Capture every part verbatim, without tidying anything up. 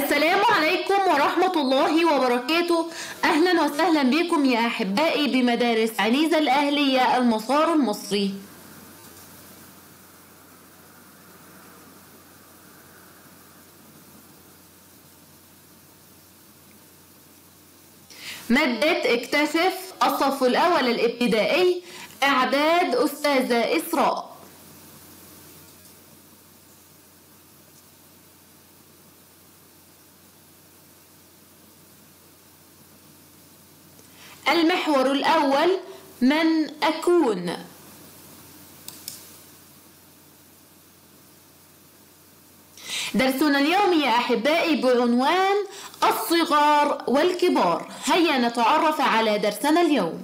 السلام عليكم ورحمة الله وبركاته. أهلا وسهلا بكم يا أحبائي بمدارس عنيزة الأهلية المسار المصري. مادة اكتشف الصف الأول الابتدائي، إعداد أستاذة إسراء. المحور الأول: من أكون. درسنا اليوم يا أحبائي بعنوان الصغار والكبار. هيا نتعرف على درسنا اليوم.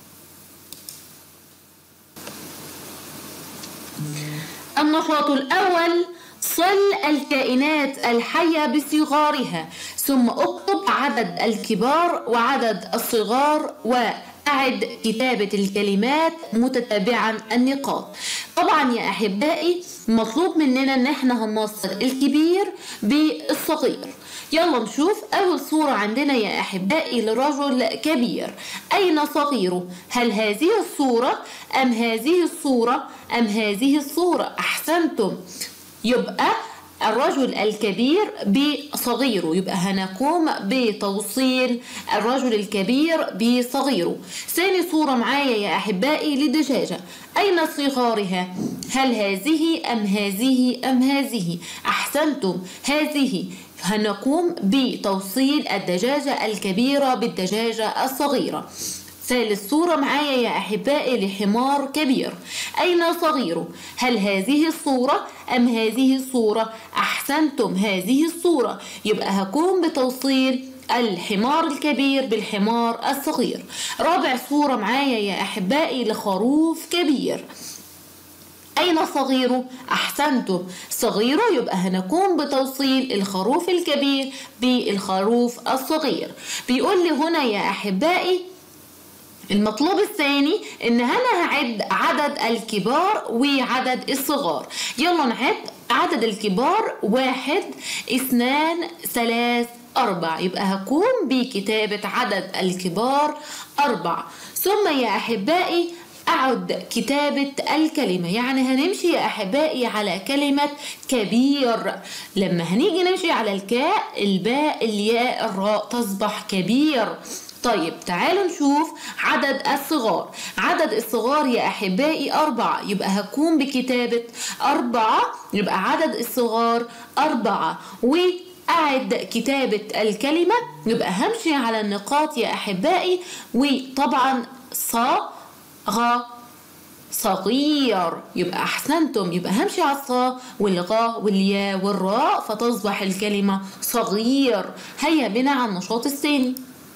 النشاط الأول: صل الكائنات الحية بصغارها، ثم اكتب عدد الكبار وعدد الصغار وأعد كتابة الكلمات متتابعا النقاط. طبعا يا أحبائي مطلوب مننا ان احنا هنوصل الكبير بالصغير. يلا نشوف أول صورة عندنا يا أحبائي لرجل كبير. أين صغيره؟ هل هذه الصورة أم هذه الصورة أم هذه الصورة؟ أحسنتم، يبقى الرجل الكبير بصغيره، يبقى هنقوم بتوصيل الرجل الكبير بصغيره. ثاني صورة معايا يا أحبائي لدجاجة. أين صغارها؟ هل هذه أم هذه أم هذه؟ أحسنتم، هذه. هنقوم بتوصيل الدجاجة الكبيرة بالدجاجة الصغيرة. ثالث صورة معايا يا أحبائي لحمار كبير. أين صغيره؟ هل هذه الصورة أم هذه الصورة؟ أحسنتم، هذه الصورة. يبقى هقوم بتوصيل الحمار الكبير بالحمار الصغير. رابع صورة معايا يا أحبائي لخروف كبير. أين صغيره؟ أحسنتم، صغيره. يبقى هنقوم بتوصيل الخروف الكبير بالخروف الصغير. بيقول لي هنا يا أحبائي المطلوب الثاني ان انا هعد عدد الكبار وعدد الصغار. يلا نعد عدد الكبار: واحد، اثنان، ثلاث، اربع. يبقى هقوم بكتابة عدد الكبار اربع. ثم يا احبائي أعد كتابة الكلمة، يعني هنمشي يا أحبائي على كلمة كبير. لما هنيجي نمشي على الكاء، الباء، الياء، الراء تصبح كبير. طيب تعالوا نشوف عدد الصغار. عدد الصغار يا أحبائي أربعة، يبقى هقوم بكتابة أربعة. يبقى عدد الصغار أربعة. وأعد كتابة الكلمة، يبقى همشي على النقاط يا أحبائي. وطبعا صا غا صغير، يبقى أحسنتم، يبقى همشي على الصا والغا والياء والراء فتصبح الكلمة صغير. هيا بنا على النشاط الثاني.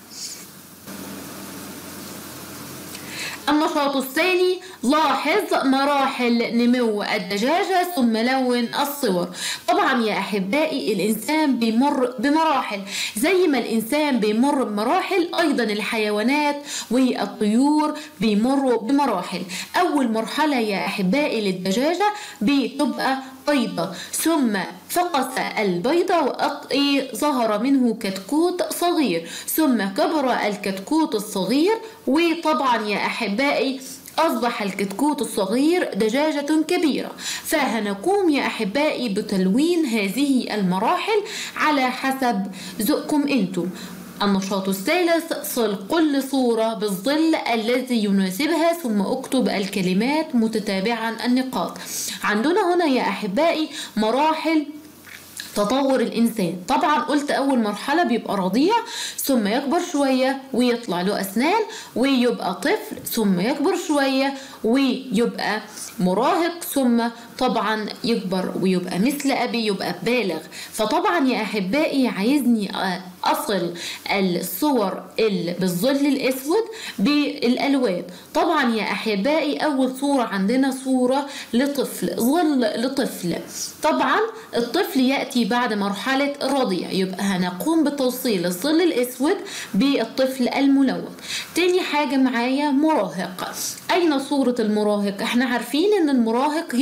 النشاط الثاني: لاحظ مراحل نمو الدجاجة ثم لون الصور. طبعا يا أحبائي الإنسان بيمر بمراحل، زي ما الإنسان بيمر بمراحل أيضا الحيوانات والطيور بيمروا بمراحل. أول مرحلة يا أحبائي للدجاجة بتبقى بيضة، ثم فقس البيضة وظهر منه كتكوت صغير، ثم كبر الكتكوت الصغير، وطبعا يا أحبائي أصبح الكتكوت الصغير دجاجة كبيرة. فهنقوم يا أحبائي بتلوين هذه المراحل على حسب ذوقكم أنتم. النشاط الثالث: صل كل صورة بالظل الذي يناسبها ثم اكتب الكلمات متتابعا النقاط. عندنا هنا يا أحبائي مراحل تطور الإنسان. طبعا قلت أول مرحلة بيبقى رضيع، ثم يكبر شوية ويطلع له أسنان ويبقى طفل، ثم يكبر شوية ويبقى مراهق، ثم طبعا يكبر ويبقى مثل أبي، يبقى بالغ. فطبعا يا أحبائي عايزني أصل الصور بالظل الأسود بالألوان. طبعا يا أحبائي أول صورة عندنا صورة لطفل، ظل لطفل. طبعا الطفل يأتي بعد مرحلة الرضيع، يبقى هنقوم بتوصيل الظل الأسود بالطفل الملون. تاني حاجة معايا مراهق. أين صورة المراهق؟ احنا عارفين ان المراهق يأتي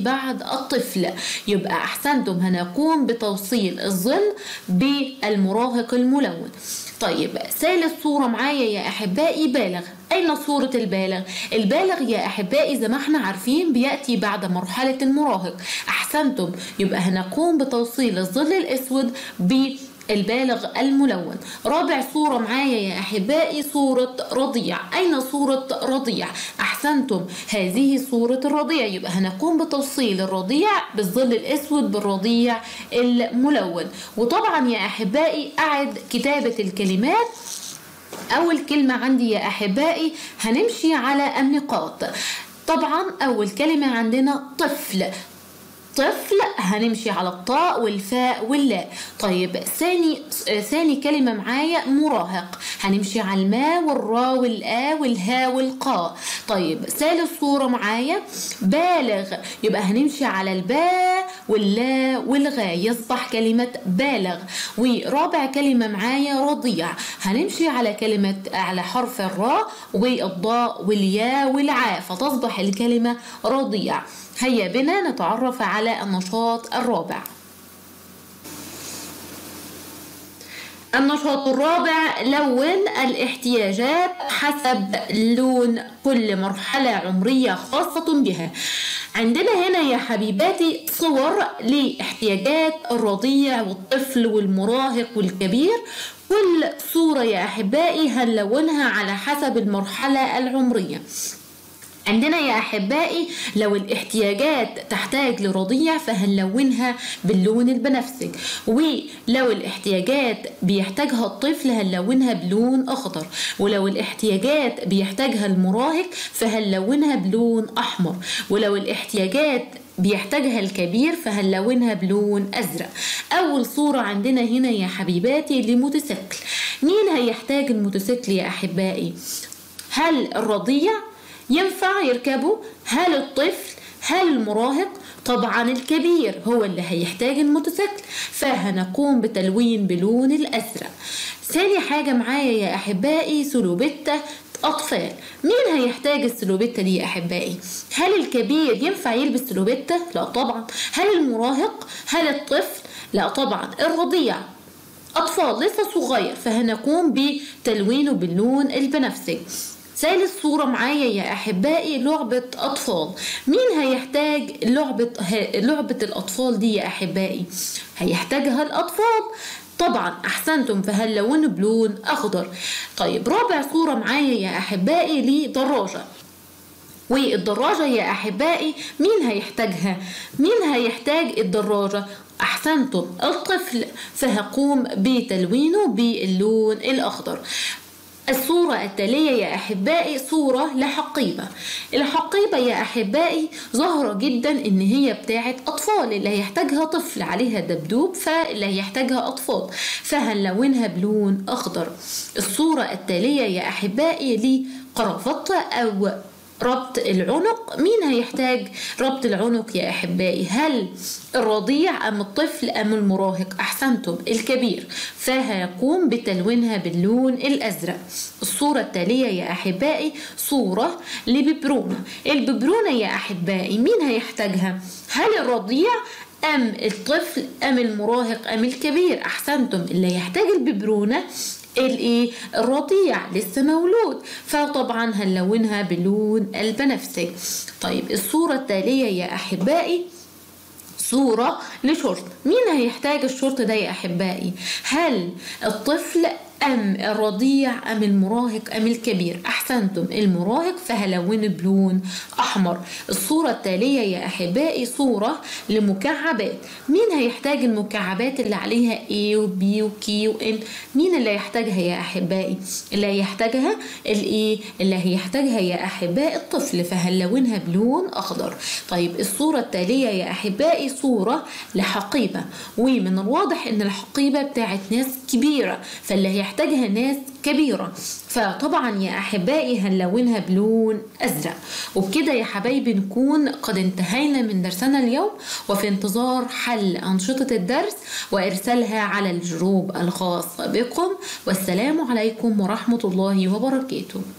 بعد الطفل. يبقى أحسنتم، هنقوم بتوصيل الظل بالمراهق الملون. طيب ثالث صورة معايا يا أحبائي بالغ. أين صورة البالغ؟ البالغ يا أحبائي زي ما احنا عارفين بيأتي بعد مرحلة المراهق. أحسنتم، يبقى هنقوم بتوصيل الظل الأسود بالبالغ الملون. رابع صورة معايا يا أحبائي صورة رضيع. أين صورة رضيع؟ أحسنتم، هذه صورة الرضيع. يبقى هنقوم بتوصيل الرضيع بالظل الأسود بالرضيع الملون. وطبعا يا أحبائي أعد كتابة الكلمات. أول كلمة عندي يا أحبائي هنمشي على النقاط. طبعا أول كلمة عندنا طفل. طفل هنمشي على الطاء والفاء واللاء. طيب ثاني ثاني كلمة معايا مراهق، هنمشي على الماء والراء والآ والهاء والقاء. طيب ثالث صورة معايا بالغ، يبقى هنمشي على الباء واللاء والغاء يصبح كلمة بالغ. ورابع كلمة معايا رضيع، هنمشي على كلمة على حرف الراء والضاء والياء والعاء فتصبح الكلمة رضيع. هيا بنا نتعرف على النشاط الرابع. النشاط الرابع لون الاحتياجات حسب لون كل مرحلة عمرية خاصة بها. عندنا هنا يا حبيباتي صور لاحتياجات الرضيع والطفل والمراهق والكبير. كل صورة يا أحبائي هنلونها على حسب المرحلة العمرية. عندنا يا أحبائي لو الاحتياجات تحتاج لرضيع فهنلونها باللون البنفسجي، ولو الاحتياجات بيحتاجها الطفل هنلونها بلون أخضر، ولو الاحتياجات بيحتاجها المراهق فهنلونها بلون أحمر، ولو الاحتياجات بيحتاجها الكبير فهنلونها بلون أزرق. أول صورة عندنا هنا يا حبيباتي لموتوسيكل. مين هيحتاج الموتوسيكل يا أحبائي؟ هل الرضيع ينفع يركبه؟ هل الطفل؟ هل المراهق؟ طبعا الكبير هو اللي هيحتاج الموتوسيكل، فهنقوم بتلوين بلون الأزرق. ثاني حاجة معايا يا أحبائي سلوبتة أطفال. مين هيحتاج السلوبتة دي يا أحبائي؟ هل الكبير ينفع يلبس سلوبتة؟ لا طبعا. هل المراهق؟ هل الطفل؟ لا طبعا. الرضيع أطفال لسه صغير فهنقوم بتلوينه باللون البنفسجي. ثالث صورة معايا يا أحبائي لعبة أطفال. مين هيحتاج لعبة لعبة الأطفال دي يا أحبائي؟ هيحتاجها الأطفال طبعا. أحسنتم، فهنلونه بلون أخضر. طيب رابع صورة معايا يا أحبائي لدراجة. والدراجة يا أحبائي مين هيحتاجها؟ مين هيحتاج الدراجة؟ أحسنتم، الطفل، فهقوم بتلوينه باللون الأخضر. الصورة التالية يا أحبائي صورة لحقيبة. الحقيبة يا أحبائي ظاهرة جدا إن هي بتاعت أطفال، اللي هيحتاجها طفل، عليها دبدوب فاللي هيحتاجها أطفال، فهنلونها بلون أخضر. الصورة التالية يا أحبائي لقرافطة أو ربط العنق. مين هيحتاج ربط العنق يا أحبائي؟ هل الرضيع أم الطفل أم المراهق؟ أحسنتم، الكبير، فهيقوم بتلوينها باللون الأزرق. الصورة التالية يا أحبائي صورة لببرونة. الببرونة يا أحبائي مين هيحتاجها؟ هل الرضيع أم الطفل أم المراهق أم الكبير؟ أحسنتم، اللي يحتاج الببرونة الايه؟ الرضيع لسه مولود، فطبعا هنلونها بلون البنفسجي. طيب الصورة التالية يا أحبائي صورة لشورت. مين هيحتاج الشورت ده يا أحبائي؟ هل الطفل أم الرضيع أم المراهق أم الكبير؟ أحسنتم، المراهق، فهلونه بلون أحمر. الصورة التالية يا أحبائي صورة لمكعبات. مين هيحتاج المكعبات اللي عليها A و B و K و N؟ مين اللي هيحتاجها يا أحبائي؟ اللي هيحتاجها الإيه؟ اللي هيحتاجها يا أحبائي الطفل، فهلونها بلون أخضر. طيب الصورة التالية يا أحبائي صورة لحقيبة، ومن الواضح إن الحقيبة بتاعت ناس كبيرة، فاللي هي يحتاجها ناس كبيرة، فطبعا يا أحبائي هنلونها بلون أزرق. وبكده يا حبايبي نكون قد انتهينا من درسنا اليوم، وفي انتظار حل أنشطة الدرس وإرسالها على الجروب الخاص بكم. والسلام عليكم ورحمة الله وبركاته.